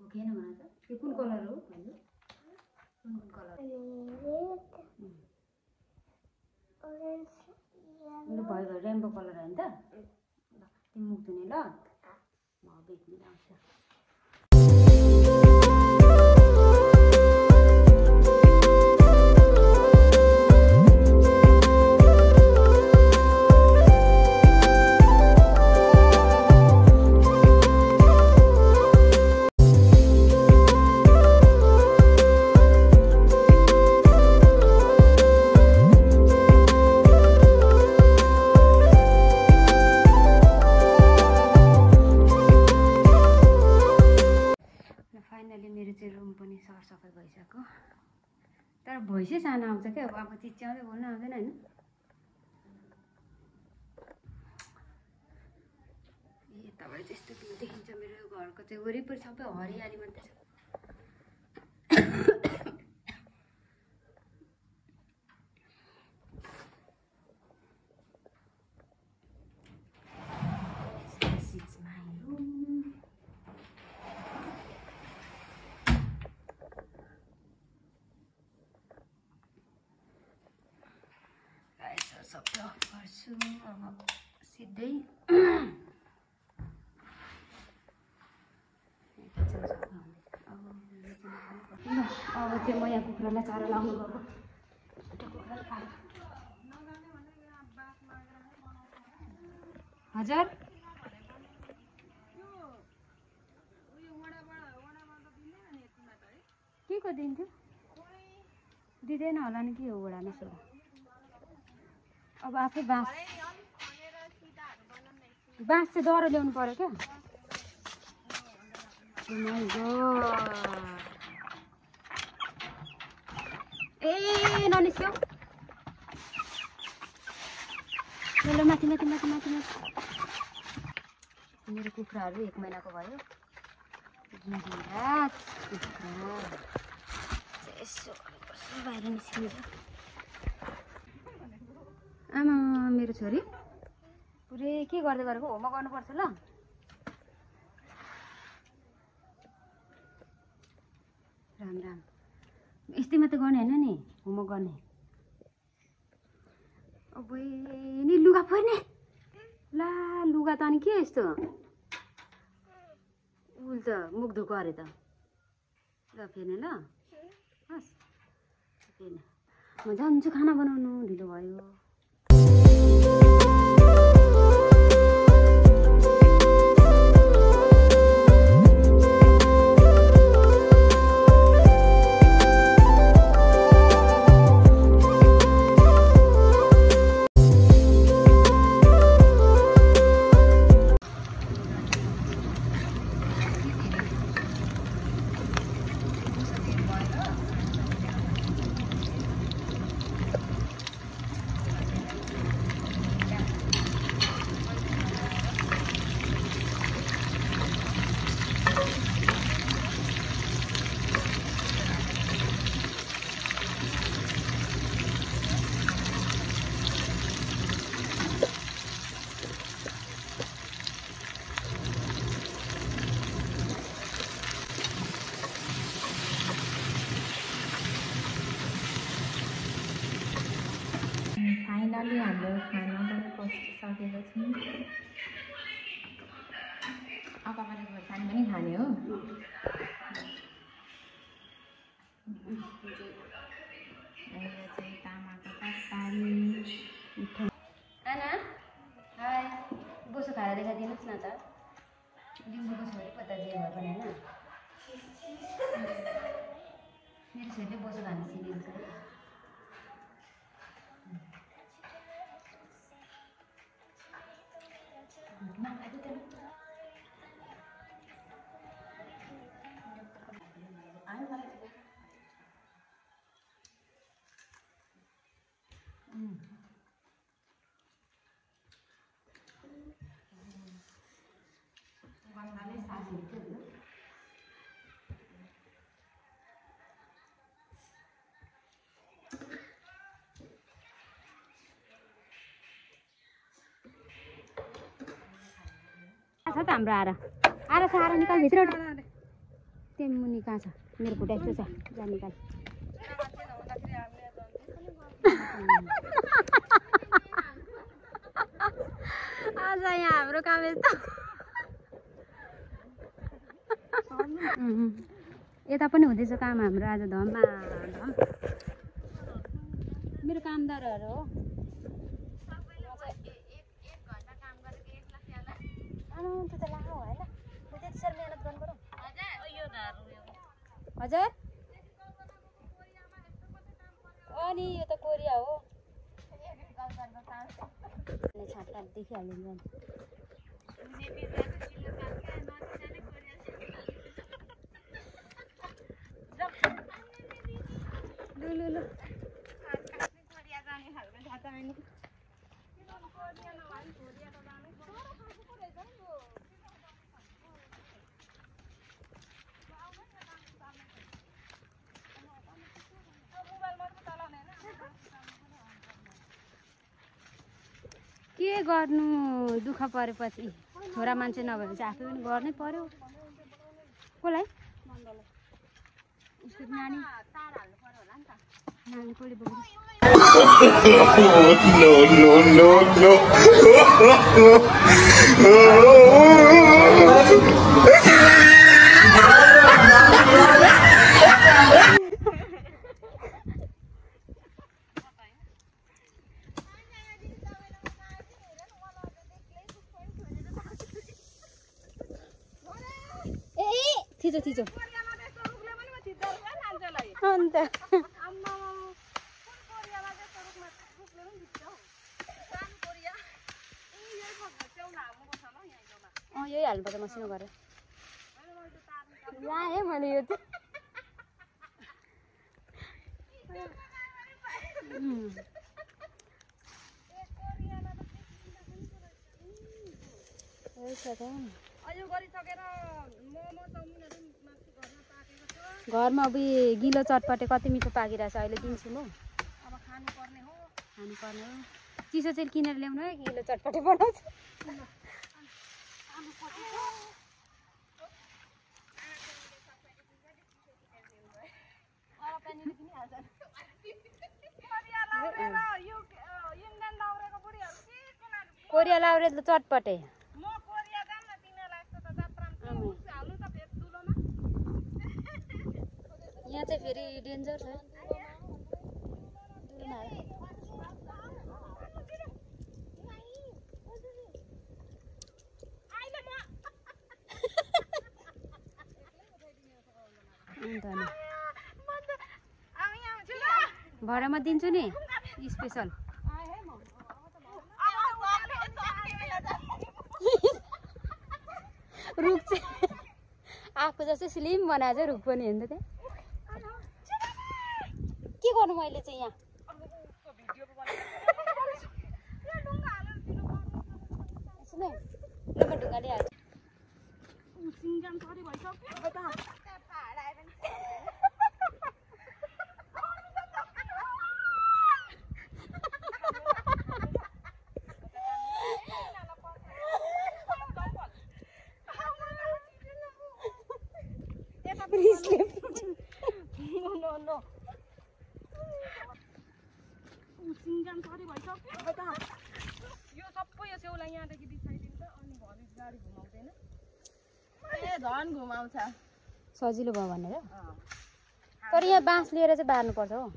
भोकेन भन त यो कुन कलर हो भन्नु कुन कलर orange ल भयो रेनबो कलर हैन त ल तिमी मुख धुने ल म बेच्न आउँछु फाइनली मेरो चाहिँ रुम पनि सरसफाइ भइसक्यो तर भोइसै सानो आउँछ क्या अब चिच्याउँदै बोल्न आउँदैन हैन यताबाट चाहिँ यस्तो देखिन्छ मेरो घरको चाहिँ वरिपरि सबै हरियाली मात्रै छ सबै अफ गर्छु अब सिधै अब चाहिँ म यहाँ कुखुरालाई चारो लाउनु गएको हजुर के को दिन्थ्यो दिँदैन होला नि के हो वडामा सोडा अब आफै बाँस चाहिँ दह्रो ल्याउनु पर्यो क्या ए ननिस्क्यौ ल माथि माथि माथि माथि माथि मेरो कुखुराहरू 1 महिनाको भयो यसो बाहिर निस्किन्छ आमा मेरो छोरी पुरै के गर्दै गरेको होमवर्क गर्नुपर्छ ल राम राम यस्तै मात्रै गर्ने हैन नि होमवर्क गर्ने अब नि लुगा पर्ने ला लुगा त अनि के यस्तो उल त मुख धोको अरे त ल फेर्ने ल हस् फेर्ने म जान्छु खाना बनाउनु ढिलो भयो फाइनली हाम्रो खाना पनि पसिसकेको छ अब पनि खोर्सानी पनि खाने हो यो चाहिँ तामाको तरकारी आना हाय बोसो खाएर देखाइदिनुहोस् न त लिम्बूको छोरी पत्ता जे भए पनि हैन मेरो छोरीले बोसो खान सिकेको छ छ त हाम्रो आरा आरा छ आरा निकाल भित्र त्यही मुनि कहाँ छ मेरो खुट्टा यस्तो छ जा निकाल आज यहाँ हाम्रो काम यस्तो यता पनि हुँदैछ काम हाम्रो आज धममा धम मेरो कामदारहरू हो त्यो त लामो होइन त्यति साह्रो मेहनत गर्नु पर्यो हजुर अनि यो त कोरिया हो छापा देखिहाल्यो ल के गर्नु दुःख परेपछि छोरा मान्छे नभएपछि आफै पनि गर्नै पर्यो कसलाई उसको नानी नानी पढी बोक्नु थिचो थिचो अन्त यही हाल्नुपर्छ मसिनो गरेर ल्याएँ मैले यो चाहिँ घरमा अब गिलो चटपटे कति मिठो पाकिरहेछ अहिले दिन्छु म अब खानुपर्ने हो चिसो चाहिँ किनेर ल्याउनु है गिलो चटपटे बनाउँछु कोरिया लाउरे चटपटे यहाँ चाहिँ फेरि डेन्जर छ भरे म दिन्छु नि स्पेसल रुख चाहिँ आफू जस्तै स्लिम बनाएको चाहिँ रुख पनि हेर्नु त के गर्नु मैले चाहिँ यहाँ सुने ल म ढुङ्गाले हाल्छु सजिलो भयो भनेर तर यहाँ बाँस लिएर चाहिँ बार्नुपर्छ हो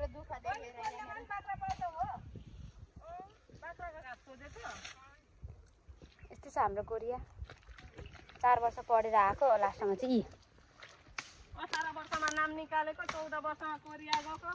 यस्तै छ हाम्रो कोरिया 4 वर्ष पढेर आएको लास्टमा चाहिँ 18 वर्षमा नाम निकालेको 14 वर्षमा कोरिया गएको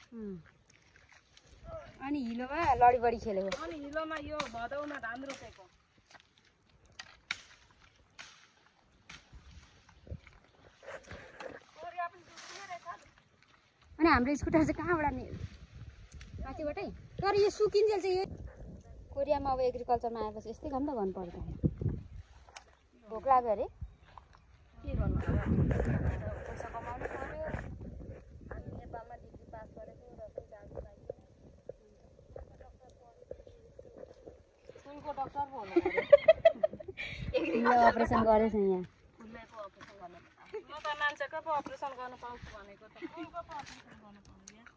अनि हिलोमा लडी बडी खेलेको अनि हिलोमा यो भदौमा धान रोपेको अनि हाम्रो स्कुटर चाहिँ कहाँबाट नि माथिबाटै तर यो सुकिन्जेल चाहिँ यो कोरियामा अब एग्रिकल्चरमा आएपछि यस्तै काम त गर्नु पर्छ भोक लाग्यो अरे के गर्नु अब पैसा कमाउनु पर्यो हामी नेपालमा डिग्री पास गरेको र चाहिँ जानु पाइन्छ सुनको डाक्टर हो अपरेसन गरेछ यहाँ फुल्लेको अपरेसन गर्न म त एउटा मान्छेको पो अपरेसन गर्नु पाउँछु भनेको त कुनको पो अपरेसन गर्नु पाउँछ यहाँ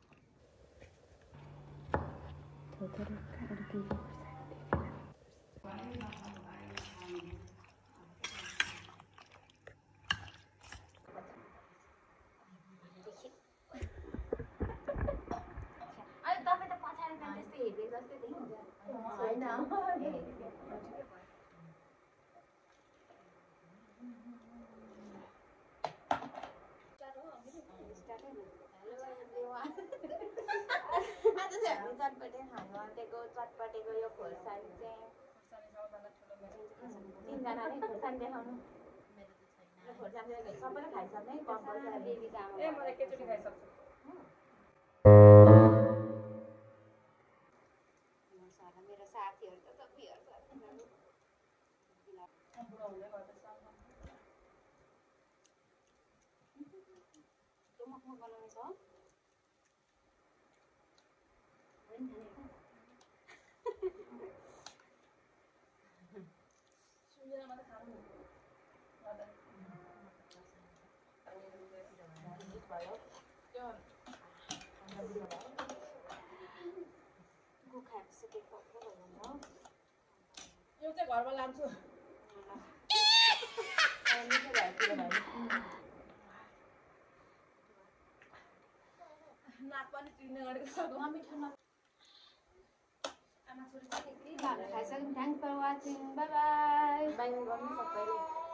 अनि तपाईँ त पछाडि त त्यस्तै हेरेको जस्तै देखिन्छ होइन आज चाहिँ हामी चटपटे खानु आँटेको चटपटेको यो खोर्सानी चाहिँ तिनजनाले खोर्सानी देखाउनु खोर्सानी चाहिँ सबैले खाइसक्ने कम्पलसरी ए म एकैचोटि खाइसक्छु मेरो साथीहरू त बियर बनाउने छ यो चाहिँ घरमा लान्छु नाक पनि चिर्ने गरेको खाइसक्यौँ thanks for watching bye bye बाहिर गर्नु सबैले